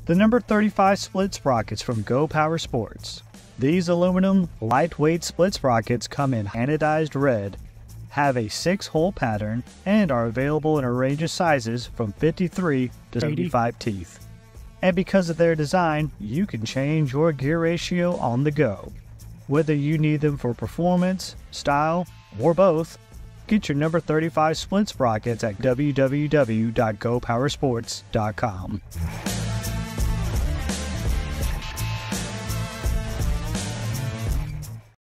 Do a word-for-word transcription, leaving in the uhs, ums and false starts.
The number thirty-five Split Sprockets from GoPowerSports. These aluminum, lightweight split sprockets come in anodized red, have a six-hole pattern, and are available in a range of sizes from fifty-three to seventy-five teeth. And because of their design, you can change your gear ratio on the go. Whether you need them for performance, style, or both, get your number thirty-five Split Sprockets at w w w dot go power sports dot com.